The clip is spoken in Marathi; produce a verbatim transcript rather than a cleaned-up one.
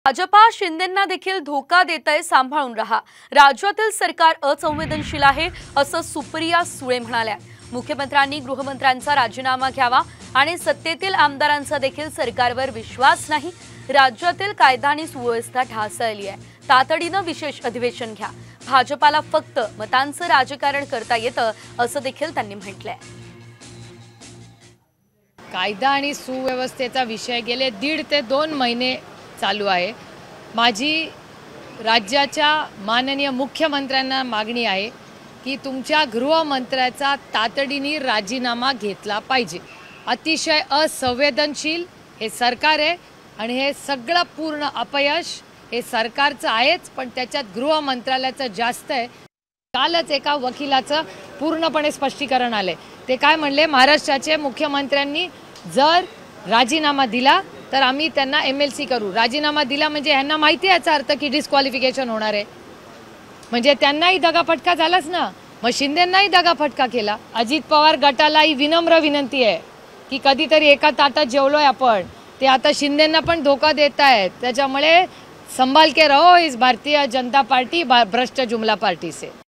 भाजपा शिंदेंना देखील धोका देतंय, सांभाळून रहा। राज्यातील सरकार असंवेदनशील आहे असं सुप्रिया सुळे म्हणाल्या। मुख्यमंत्र्यांनी गृहमंत्र्यांचा राजीनामा घ्यावा आणि सत्तेतील आमदारांचा देखील सरकारवर विश्वास नाही। राज्यातील कायदा आणि सुव्यवस्था ढासळली आहे। तातडीनं विशेष अधिवेशन घ्या। भाजपाला फक्त मतांचं राजकारण करता येतं असं देखील त्यांनी म्हटलंय। कायदा आणि सुव्यवस्थेचा विषय गेले दीड ते दोन महिने चालू आहे। माझी राज्याच्या माननीय मुख्यमंत्र्यांना मागणी आहे की तुमच्या गृहमंत्र्याचा तातडीने राजीनामा घेतला पाहिजे। अतिशय असंवेदनशील हे सरकार आहे आणि हे सगळं पूर्ण अपयश हे सरकारचं आहेच, पण त्याच्यात गृहमंत्रालयाचं जास्त आहे। कालच एका वकिलाचं पूर्णपणे स्पष्टीकरण आले। ते काय म्हणले, महाराष्ट्राचे मुख्यमंत्र्यांनी जर राजीनामा दिला तर आम्ही त्यांना एम एल सी करू। राजीनामा दिला म्हणजे यांना माहिती आहे याचा अर्थ की डिस्क्वालिफिकेशन होणार आहे, म्हणजे त्यांनाही दगाफटका झालाच ना। मग शिंदेंनाही दगाफटका केला। अजित पवार गटालाही विनम्र विनंती आहे की कधीतरी एका ताटात जेवलोय आपण, ते आता शिंदेंना पण धोका देत आहेत। त्याच्यामुळे संभाल के रहो इस भारतीय जनता पार्टी भ्रष्ट जुमला पार्टी से।